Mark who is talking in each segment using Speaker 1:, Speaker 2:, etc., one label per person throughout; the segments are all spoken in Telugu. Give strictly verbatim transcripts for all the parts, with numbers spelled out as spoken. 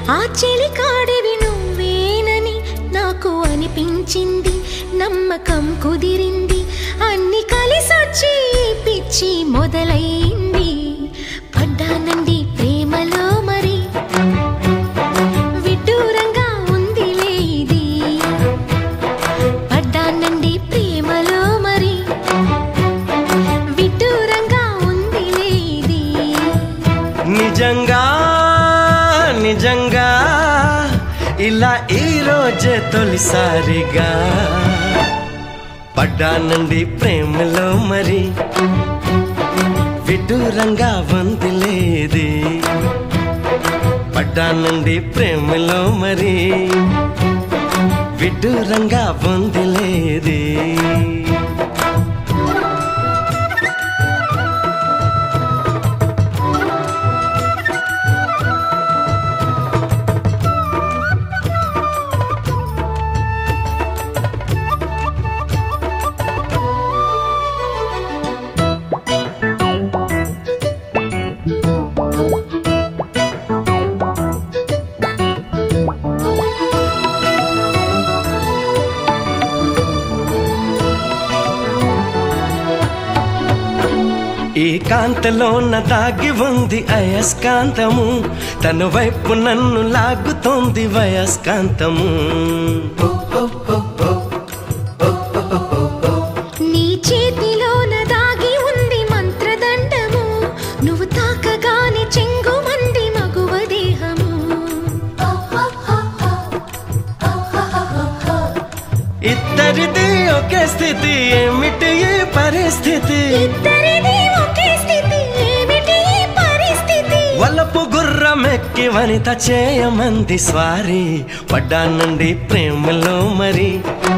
Speaker 1: ఆ చెలికాడివి నువ్వేనని నాకు అనిపించింది, నమ్మకం కుదిరింది, అన్ని కలిసొచ్చి పిచ్చి మొదలైంది. పడ్డానండి ప్రేమలో మరి, విడ్డూరంగా ఉందిలే ఇది. పడ్డానండి ప్రేమలో మరి, విడ్డూరంగా ఉందిలే ఇది.
Speaker 2: నిజంగా నిజంగా ఇలా ఈ రోజే తొలిసారిగా పడ్డానండి ప్రేమలో మరి, విడ్డూరంగా వందిలేది. పడ్డానండి ప్రేమలో మరి, విడ్డూరంగా వందిలేది. ఈ కాంతలోన దాగి ఉంది అయస్కాంతము, తన వైపు నన్ను లాగుతోంది వయస్కాంతము.
Speaker 1: నీ చేతిలోన దాగి ఉంది మంత్రదండము, నువ్వు తాకగానే చెంగుమంది మగువ దేహము.
Speaker 2: ఇద్దరిది ఒకే స్థితి, ఏమిటి ఈ పరిస్థితి? వలపు గుర్రమెక్కి వనిత చేయమంది స్వారీ. పడ్డానండి ప్రేమలో మరి,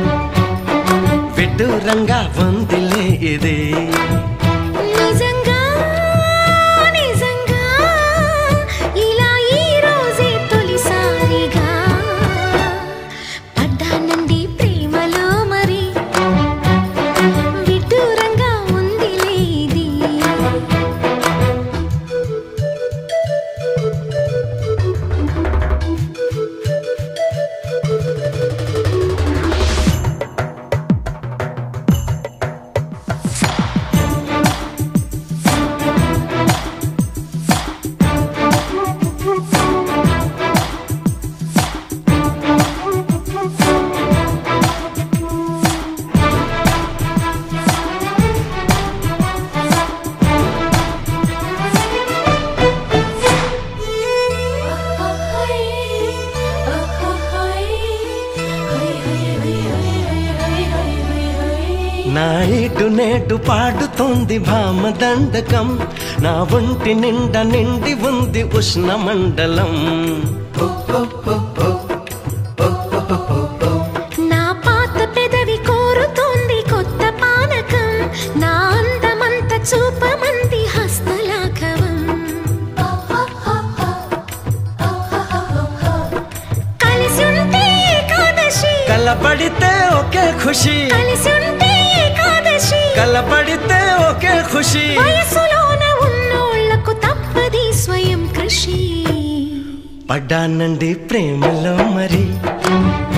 Speaker 2: విడ్డూరంగా వందిలే ఇది.
Speaker 1: నిజంగా నిజంగా ఇలా ఈ రోజే తొలిసారిగా పడ్డానండి ప్రేమలో మరి, విడ్డూరంగా ఉందిలే ఇది.
Speaker 2: నా ఇటు నేటు పాడుతోంది భామదండకం, నా ఒంటి నిండా నిండి ఉంది ఉష్ణ మండలం.
Speaker 1: నా పాత పెదవి కోరుతోంది కొత్త పానకం, నా అందమంత చూపమంది హస్తలాఘవం. కలిసి ఉంటే ఏకాదశి,
Speaker 2: కలబడితే ఒకే ఖుషి.
Speaker 1: కలిసి ఉంటే ఏకాదశి,
Speaker 2: కలబడితే ఒకే ఖుషి.
Speaker 1: వయసులోన ఉన్నోళ్లకు తప్పది స్వయం కృషి.
Speaker 2: పడ్డానండి ప్రేమలో మరి,